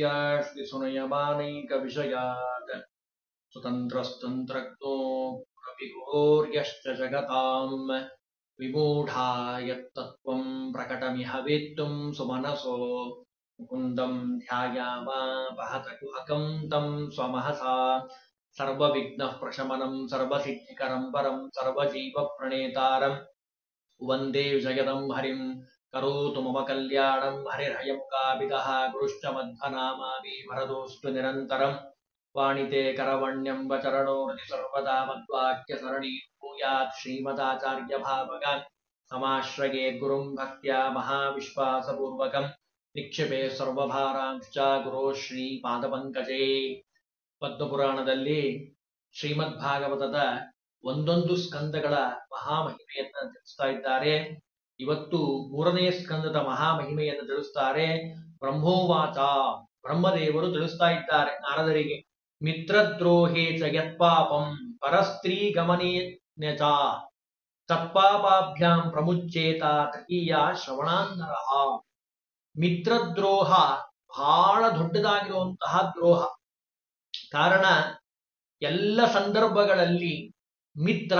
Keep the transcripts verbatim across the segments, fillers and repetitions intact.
ಯಸ್ಯ ಶ್ರೀಸುನಯಮಾನೈಕವಿಷಯಾತ್ ಸ್ವತಂತ್ರಸ್ತಂತ್ರಜ್ಞೋ ಪ್ರವಿಭೋರ್ಯಶ್ಚ ಜಗತಾಂ ವಿಮೂಢಾ ಯತ್ತತ್ವಂ ಪ್ರಕಟಮಿಹ ವೇತ್ತುಂ ಸುಮನಸೋ ಮುಕುಂದಂ ಧ್ಯಾಯಾಮಾಪಹತ ಕುಹಕಂ ತಂ ಸ್ವಮಹಸಾ ಸರ್ವವಿಘ್ನಃ ಪ್ರಶಮನಂ ಸರ್ವಸಿದ್ಧಿಕರಂ ಪರಂ ಸರ್ವಜೀವ ಪ್ರಣೇತಾರಂ ವಂದೇ ಜಗದಂ ಹರಿಂ ಕರೋತು ಮಮ ಕಲ್ಯಾಣಂ ಹರಿರ್ಹಯಮುಖಾಭಿದಃ ಗುರುಶ್ಚ ಮಧ್ವನಾಮಾಮಿ ವರದೋಸ್ತು ನಿರಂತರಂ ವಾಣಿತೆ ಕರವಣ್ಯಂಬ ಚರಣೋರ್ಧಿ ಸರ್ವದಾ ಮದ್ವಾಕ್ಯ ಸರಣಿ ಭೂಯಾತ್ ಶ್ರೀಮದಾಚಾರ್ಯ ಭಾವಗ ಸಮಾಶ್ರಯೇ ಗುರುಂ ಭಕ್ತ್ಯಾ ಮಹಾವಿಶ್ವಾಸಪೂರ್ವಕಂ ನಿಕ್ಷಿಪೆ ಸರ್ವಭಾರಾಂಶ್ಚ ಗುರೋ ಶ್ರೀ ಪಾದಪಂಕಜೇ. ಪದ್ಮಪುರಾಣದಲ್ಲಿ ಶ್ರೀಮದ್ ಭಾಗವತದ ಒಂದೊಂದು ಸ್ಕಂದಗಳ ಮಹಾಮಹಿಮೆಯನ್ನು ತಿಳಿಸ್ತಾ ಇದ್ದಾರೆ. ಇವತ್ತು ಮೂರನೇ ಸ್ಕಂದದ ಮಹಾಮಹಿಮೆಯನ್ನು ತಿಳಿಸ್ತಾರೆ. ಬ್ರಹ್ಮೋವಾಚ, ಬ್ರಹ್ಮದೇವರು ತಿಳಿಸ್ತಾ ಇದ್ದಾರೆ ನಾರದರಿಗೆ. ಮಿತ್ರದ್ರೋಹೇ ಚ ಯತ್ಪಾಪಂ ಪರಸ್ತ್ರೀ ಗಮನೇನ ಚ ತತ್ಪಾಪಾಭ್ಯಾಂ ಪ್ರಮುಚ್ಯೇತ ತೃತೀಯ ಶ್ರವಣಾನ್ನರಃ. ಮಿತ್ರದ್ರೋಹ ಬಹಳ ದೊಡ್ಡದಾಗಿರುವಂತಹ ದ್ರೋಹ. ಕಾರಣ, ಎಲ್ಲ ಸಂದರ್ಭಗಳಲ್ಲಿ ಮಿತ್ರ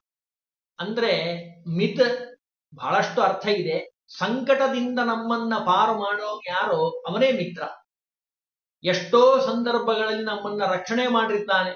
ಅಂದ್ರೆ ಮಿತ್ ಬಹಳಷ್ಟು ಅರ್ಥ ಇದೆ. ಸಂಕಟದಿಂದ ನಮ್ಮನ್ನ ಪಾರು ಮಾಡೋ ಯಾರೋ ಅವನೇ ಮಿತ್ರ. ಎಷ್ಟೋ ಸಂದರ್ಭಗಳಲ್ಲಿ ನಮ್ಮನ್ನ ರಕ್ಷಣೆ ಮಾಡಿರ್ತಾನೆ.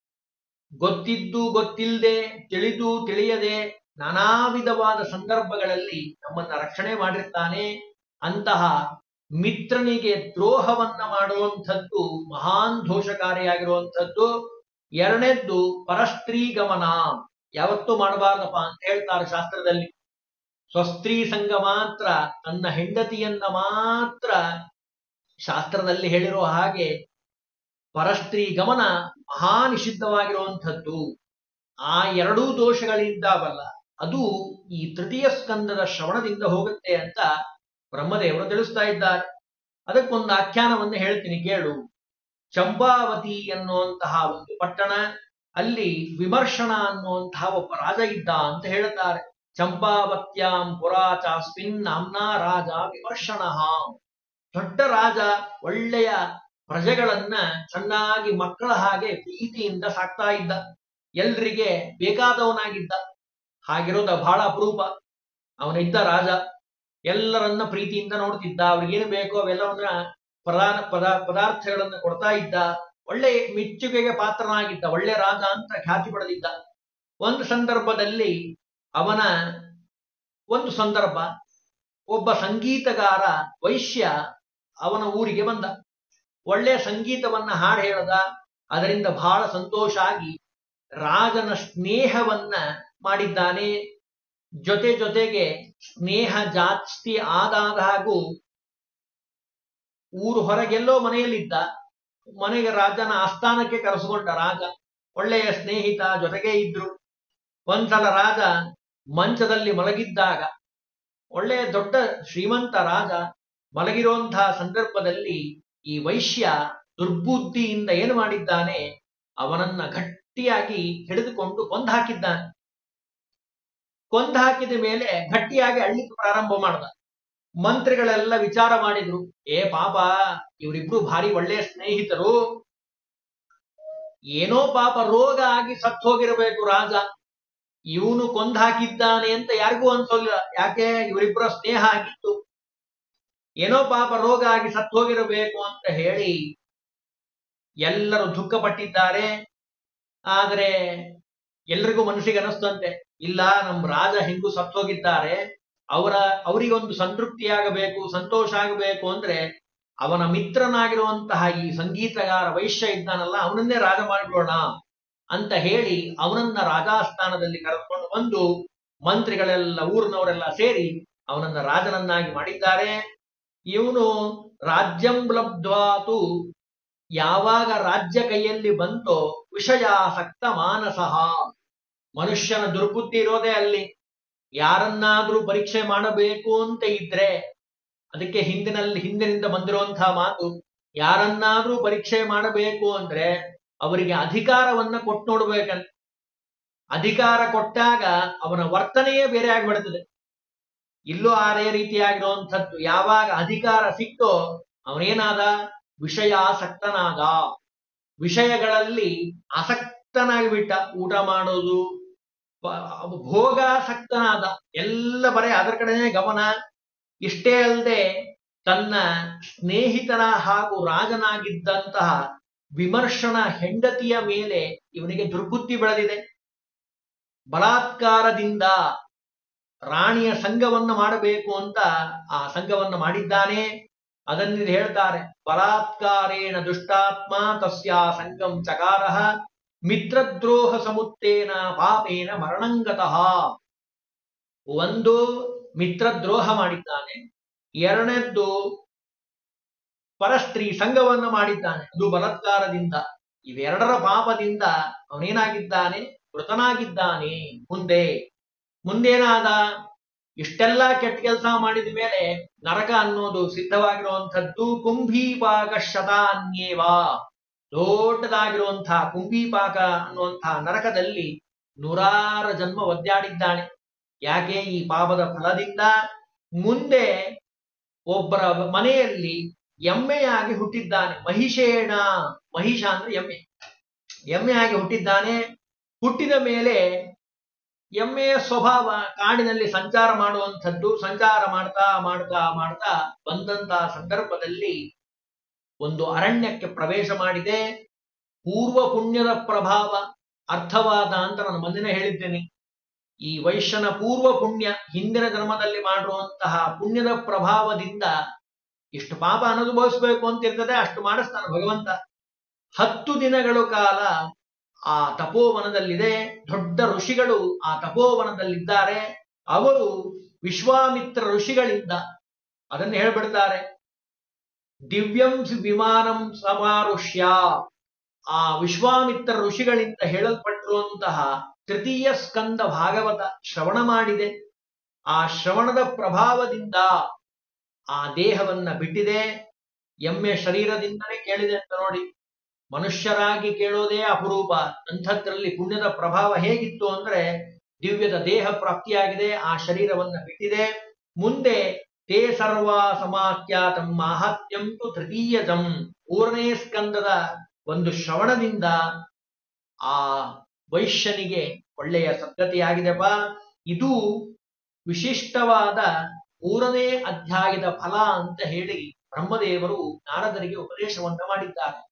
ಗೊತ್ತಿದ್ದು ಗೊತ್ತಿಲ್ಲದೆ, ತಿಳಿದು ತಿಳಿಯದೆ, ನಾನಾ ವಿಧವಾದ ಸಂದರ್ಭಗಳಲ್ಲಿ ನಮ್ಮನ್ನ ರಕ್ಷಣೆ ಮಾಡಿರ್ತಾನೆ. ಅಂತಹ ಮಿತ್ರನಿಗೆ ದ್ರೋಹವನ್ನ ಮಾಡುವಂಥದ್ದು ಮಹಾನ್ ದೋಷಕಾರಿಯಾಗಿರುವಂಥದ್ದು. ಎರಡನೇದ್ದು ಪರಸ್ತ್ರೀ ಗಮನ, ಯಾವತ್ತೂ ಮಾಡಬಾರ್ದಪ್ಪ ಅಂತ ಹೇಳ್ತಾರೆ ಶಾಸ್ತ್ರದಲ್ಲಿ. ಸ್ವಸ್ತ್ರೀ ಸಂಘ ಮಾತ್ರ, ತನ್ನ ಹೆಂಡತಿಯನ್ನ ಮಾತ್ರ ಶಾಸ್ತ್ರದಲ್ಲಿ ಹೇಳಿರೋ ಹಾಗೆ ಪರಸ್ತ್ರೀ ಗಮನ ಮಹಾ ನಿಷಿದ್ಧವಾಗಿರುವಂಥದ್ದು. ಆ ಎರಡೂ ದೋಷಗಳಿಂದಾವಲ್ಲ, ಅದು ಈ ತೃತೀಯ ಸ್ಕಂದದ ಶ್ರವಣದಿಂದ ಹೋಗುತ್ತೆ ಅಂತ ಬ್ರಹ್ಮದೇವರು ತಿಳಿಸ್ತಾ ಇದ್ದಾರೆ. ಅದಕ್ಕೊಂದು ಆಖ್ಯಾನವನ್ನು ಹೇಳ್ತೀನಿ ಕೇಳು. ಚಂಪಾವತಿ ಎನ್ನುವಂತಹ ಒಂದು ಪಟ್ಟಣ, ಅಲ್ಲಿ ವಿಮರ್ಶನ ಅನ್ನುವಂತಹ ಒಬ್ಬ ರಾಜ ಇದ್ದ ಅಂತ ಹೇಳುತ್ತಾರೆ. ಚಂಪಾವತ್ಯಾಂ ಪುರಾಚಾಸ್ಮಿನ್ ನಾಮ್ನಾ ರಾಜ ವಿಮರ್ಶನ. ದೊಡ್ಡ ರಾಜ, ಒಳ್ಳೆಯ ಪ್ರಜೆಗಳನ್ನ ಚೆನ್ನಾಗಿ ಮಕ್ಕಳ ಹಾಗೆ ಪ್ರೀತಿಯಿಂದ ಸಾಕ್ತಾ ಇದ್ದ, ಎಲ್ರಿಗೆ ಬೇಕಾದವನಾಗಿದ್ದ. ಹಾಗಿರೋದ ಬಹಳ ಅಪರೂಪ. ಅವನಿದ್ದ ರಾಜ ಎಲ್ಲರನ್ನ ಪ್ರೀತಿಯಿಂದ ನೋಡ್ತಿದ್ದ, ಅವ್ರಿಗೇನು ಬೇಕೋ ಅವೆಲ್ಲವನ್ನ ಪ್ರಧಾನ ಪದ ಪದಾರ್ಥಗಳನ್ನ ಕೊಡ್ತಾ ಇದ್ದ. ಒಳ್ಳೆ ಮೆಚ್ಚುಗೆಗೆ ಪಾತ್ರನಾಗಿದ್ದ, ಒಳ್ಳೆ ರಾಜ ಅಂತ ಖ್ಯಾತಿ ಪಡೆದಿದ್ದ. ಒಂದು ಸಂದರ್ಭದಲ್ಲಿ ಅವನ ಒಂದು ಸಂದರ್ಭ ಒಬ್ಬ ಸಂಗೀತಗಾರ ವೈಶ್ಯ ಅವನ ಊರಿಗೆ ಬಂದ. ಒಳ್ಳೆಯ ಸಂಗೀತವನ್ನ ಹಾಡು ಹೇಳದ. ಅದರಿಂದ ಬಹಳ ಸಂತೋಷ ಆಗಿ ರಾಜನ ಸ್ನೇಹವನ್ನ ಮಾಡಿದ್ದಾನೆ. ಜೊತೆ ಜೊತೆಗೆ ಸ್ನೇಹ ಜಾಸ್ತಿ ಆದಾದ ಹಾಗೂ ಊರು ಹೊರಗೆಲ್ಲೋ ಮನೆಯಲ್ಲಿದ್ದ, ಮನೆಗೆ ರಾಜನ ಆಸ್ಥಾನಕ್ಕೆ ಕರೆಸಿಕೊಂಡ. ರಾಜ ಒಳ್ಳೆಯ ಸ್ನೇಹಿತ, ಜೊತೆಗೆ ಇದ್ರು. ಒಂದ್ಸಲ ರಾಜ ಮಂಚದಲ್ಲಿ ಮಲಗಿದ್ದಾಗ, ಒಳ್ಳೆಯ ದೊಡ್ಡ ಶ್ರೀಮಂತ ರಾಜ ಮಲಗಿರುವಂತಹ ಸಂದರ್ಭದಲ್ಲಿ ಈ ವೈಶ್ಯ ದುರ್ಬುದ್ಧಿಯಿಂದ ಏನು ಮಾಡಿದ್ದಾನೆ, ಅವನನ್ನ ಗಟ್ಟಿಯಾಗಿ ಹಿಡಿದುಕೊಂಡು ಕೊಂದು ಹಾಕಿದ್ದಾನೆ. ಕೊಂದು ಹಾಕಿದ ಮೇಲೆ ಗಟ್ಟಿಯಾಗಿ ಅಳ್ಳಿಕ್ಕೆ ಪ್ರಾರಂಭ ಮಾಡ್ದ. ಮಂತ್ರಿಗಳೆಲ್ಲ ವಿಚಾರ ಮಾಡಿದ್ರು, ಏ ಪಾಪ, ಇವರಿಬ್ರು ಭಾರಿ ಒಳ್ಳೆಯ ಸ್ನೇಹಿತರು, ಏನೋ ಪಾಪ ರೋಗ ಆಗಿ ಸತ್ತು ಹೋಗಿರಬೇಕು ರಾಜ, ಇವನು ಕೊಂದು ಹಾಕಿದ್ದಾನೆ ಅಂತ ಯಾರಿಗೂ ಅನ್ಸೋಲ್ಲ. ಯಾಕೆ, ಇವರಿಬ್ಬರ ಸ್ನೇಹ ಆಗಿತ್ತು. ಏನೋ ಪಾಪ ರೋಗ ಆಗಿ ಸತ್ತು ಹೋಗಿರಬೇಕು ಅಂತ ಹೇಳಿ ಎಲ್ಲರೂ ದುಃಖ ಪಟ್ಟಿದ್ದಾರೆ. ಆದ್ರೆ ಎಲ್ರಿಗೂ ಮನಸ್ಸಿಗೆ ಅನಿಸ್ತಂತೆ, ಇಲ್ಲ, ನಮ್ಮ ರಾಜ ಹೆಂಗೂ ಸತ್ತು ಹೋಗಿದ್ದಾರೆ, ಅವರ ಅವರಿಗೊಂದು ಸಂತೃಪ್ತಿಯಾಗಬೇಕು, ಸಂತೋಷ ಆಗಬೇಕು ಅಂದ್ರೆ ಅವನ ಮಿತ್ರನಾಗಿರುವಂತಹ ಈ ಸಂಗೀತಗಾರ ವೈಶ್ಯ ಇದ್ದಾನಲ್ಲ, ಅವನನ್ನೇ ರಾಜ ಮಾಡಿಬಿಡೋಣ ಅಂತ ಹೇಳಿ ಅವನನ್ನ ರಾಜಾಸ್ಥಾನದಲ್ಲಿ ಕರೆದುಕೊಂಡು ಬಂದು ಮಂತ್ರಿಗಳೆಲ್ಲ, ಊರಿನವರೆಲ್ಲ ಸೇರಿ ಅವನನ್ನ ರಾಜನನ್ನಾಗಿ ಮಾಡಿದ್ದಾರೆ. ಇವನು ರಾಜ್ಯಂ ಲಬ್ಧ್ವಾತು, ಯಾವಾಗ ರಾಜ್ಯ ಕೈಯಲ್ಲಿ ಬಂತೋ ವಿಷಯಾಸಕ್ತ ಮಾನಸಃ, ಮನುಷ್ಯನ ದುರ್ಬುದ್ಧಿ ಇರೋದೇ ಅಲ್ಲಿ. ಯಾರನ್ನಾದ್ರೂ ಪರೀಕ್ಷೆ ಮಾಡಬೇಕು ಅಂತ ಇದ್ರೆ, ಅದಕ್ಕೆ ಹಿಂದಿನಲ್ಲಿ ಹಿಂದಿನಿಂದ ಬಂದಿರುವಂತಹ ಮಾತು, ಯಾರನ್ನಾದ್ರೂ ಪರೀಕ್ಷೆ ಮಾಡಬೇಕು ಅಂದ್ರೆ ಅವರಿಗೆ ಅಧಿಕಾರವನ್ನ ಕೊಟ್ಟು ನೋಡ್ಬೇಕಂತ. ಅಧಿಕಾರ ಕೊಟ್ಟಾಗ ಅವನ ವರ್ತನೆಯೇ ಬೇರೆ ಆಗಿಬಿಡ್ತದೆ. ಇಲ್ಲೂ ಆರೇ ರೀತಿಯಾಗಿರುವಂಥದ್ದು. ಯಾವಾಗ ಅಧಿಕಾರ ಸಿಕ್ತೋ ಅವನೇನಾದ, ವಿಷಯಾಸಕ್ತನಾದ, ವಿಷಯಗಳಲ್ಲಿ ಆಸಕ್ತನಾಗಿ ಬಿಟ್ಟ. ಊಟ ಮಾಡೋದು, ಭೋಗಾಸಕ್ತನಾದ, ಎಲ್ಲ ಬರೇ ಅದರ ಕಡೆನೇ ಗಮನ. ಇಷ್ಟೇ ಅಲ್ಲದೆ ತನ್ನ ಸ್ನೇಹಿತನ ಹಾಗೂ ರಾಜನಾಗಿದ್ದಂತಹ ವಿಮರ್ಶನ ಹೆಂಡತಿಯ ಮೇಲೆ ಇವನಿಗೆ ದುರ್ಬುದ್ಧಿ ಬೆಳೆದಿದೆ. ಬಲಾತ್ಕಾರದಿಂದ ರಾಣಿಯ ಸಂಘವನ್ನು ಮಾಡಬೇಕು ಅಂತ ಆ ಸಂಘವನ್ನು ಮಾಡಿದ್ದಾನೆ. ಅದನ್ನು ಹೇಳ್ತಾರೆ, ಬಲಾತ್ಕಾರೇಣ ದುಷ್ಟಾತ್ಮ ತಸ್ಯಾ ಸಂಘಂ ಚಕಾರಃ ಮಿತ್ರದ್ರೋಹ ಸಮುತ್ತೇನ ಪಾಪೇನ ಮರಣಂಗತಃ. ಒಂದು ಮಿತ್ರದ್ರೋಹ ಮಾಡಿದ್ದಾನೆ, ಎರಡನೇದ್ದು ಪರಸ್ತ್ರೀ ಸಂಘವನ್ನು ಮಾಡಿದ್ದಾನೆ, ಅದು ಬಲಾತ್ಕಾರದಿಂದ. ಇವೆರಡರ ಪಾಪದಿಂದ ಅವನೇನಾಗಿದ್ದಾನೆ, ಮೃತನಾಗಿದ್ದಾನೆ. ಮುಂದೆ ಮುಂದೇನಾದ, ಇಷ್ಟೆಲ್ಲ ಕೆಟ್ಟ ಕೆಲಸ ಮಾಡಿದ ಮೇಲೆ ನರಕ ಅನ್ನೋದು ಸಿದ್ಧವಾಗಿರುವಂಥದ್ದು. ಕುಂಭೀಪಾಕ ಶತಾನ್ಯೇವ, ದೊಡ್ಡದಾಗಿರುವಂತಹ ಕುಂಭೀಪಾಕ ಅನ್ನುವಂತಹ ನರಕದಲ್ಲಿ ನೂರಾರು ಜನ್ಮ ಒದ್ದಾಡಿದ್ದಾನೆ. ಯಾಕೆ? ಈ ಪಾಪದ ಫಲದಿಂದ. ಮುಂದೆ ಒಬ್ಬರ ಮನೆಯಲ್ಲಿ ಎಮ್ಮೆಯಾಗಿ ಹುಟ್ಟಿದ್ದಾನೆ. ಮಹಿಷೇಣ, ಮಹಿಷ ಅಂದ್ರೆ ಎಮ್ಮೆ, ಎಮ್ಮೆಯಾಗಿ ಹುಟ್ಟಿದ್ದಾನೆ. ಹುಟ್ಟಿದ ಮೇಲೆ ಎಮ್ಮೆಯ ಸ್ವಭಾವ ಕಾಡಿನಲ್ಲಿ ಸಂಚಾರ ಮಾಡುವಂಥದ್ದು. ಸಂಚಾರ ಮಾಡ್ತಾ ಮಾಡ್ತಾ ಮಾಡ್ತಾ ಬಂದಂತಹ ಸಂದರ್ಭದಲ್ಲಿ ಒಂದು ಅರಣ್ಯಕ್ಕೆ ಪ್ರವೇಶ ಮಾಡಿದೆ. ಪೂರ್ವ ಪುಣ್ಯದ ಪ್ರಭಾವ ಅರ್ಥವಾದ ಅಂತ ನಾನು ಮೊನ್ನೆ ಹೇಳಿದ್ದೇನೆ. ಈ ವೈಶ್ಯನ ಪೂರ್ವ ಪುಣ್ಯ, ಹಿಂದಿನ ಜನ್ಮದಲ್ಲಿ ಮಾಡಿರುವಂತಹ ಪುಣ್ಯದ ಪ್ರಭಾವದಿಂದ ಇಷ್ಟು ಪಾಪ ಅನುಭವಿಸ್ಬೇಕು ಅಂತ ಇರ್ತದೆ, ಅಷ್ಟು ಮಾಡಿಸ್ತಾನೆ ಭಗವಂತ. ಹತ್ತು ದಿನಗಳ ಕಾಲ ಆ ತಪೋವನದಲ್ಲಿದೆ. ದೊಡ್ಡ ಋಷಿಗಳು ಆ ತಪೋವನದಲ್ಲಿದ್ದಾರೆ. ಅವರು ವಿಶ್ವಾಮಿತ್ರ ಋಷಿಗಳಿಂದ ಅದನ್ನು ಹೇಳ್ಬಿಡ್ತಾರೆ, ದಿವ್ಯಂ ವಿಮಾನಂ ಸಮಾರುಷ್ಯ. ಆ ವಿಶ್ವಾಮಿತ್ರ ಋಷಿಗಳಿಂದ ಹೇಳಲ್ಪಟ್ಟಿರುವಂತಹ ತೃತೀಯ ಸ್ಕಂದ ಭಾಗವತ ಶ್ರವಣ ಮಾಡಿದೆ. ಆ ಶ್ರವಣದ ಪ್ರಭಾವದಿಂದ ಆ ದೇಹವನ್ನ ಬಿಟ್ಟಿದೆ. ಎಮ್ಮೆ ಶರೀರದಿಂದಲೇ ಕೇಳಿದೆ ಅಂತ ನೋಡಿ. ಮನುಷ್ಯರಾಗಿ ಕೇಳೋದೇ ಅಪರೂಪ. ಅಂಥದ್ರಲ್ಲಿ ಪುಣ್ಯದ ಪ್ರಭಾವ ಹೇಗಿತ್ತು ಅಂದ್ರೆ ದಿವ್ಯದ ದೇಹ ಪ್ರಾಪ್ತಿಯಾಗಿದೆ, ಆ ಶರೀರವನ್ನ ಬಿಟ್ಟಿದೆ. ಮುಂದೆ ತೇ ಸರ್ವ ಸಮಾಖ್ಯಾತಂ ಮಾಹಾತ್ಮ್ಯಂ ತು ತೃತೀಯಜಂ, ಮೂರನೇ ಸ್ಕಂದದ ಒಂದು ಶ್ರವಣದಿಂದ ಆ ವೈಶ್ಯನಿಗೆ ಒಳ್ಳೆಯ ಸದ್ಗತಿಯಾಗಿದೆಪ್ಪ. ಇದು ವಿಶಿಷ್ಟವಾದ ಮೂರನೇ ಅಧ್ಯಾಯದ ಫಲ ಅಂತ ಹೇಳಿ ಬ್ರಹ್ಮದೇವರು ನಾರದರಿಗೆ ಉಪದೇಶವನ್ನ ಮಾಡಿದ್ದಾರೆ.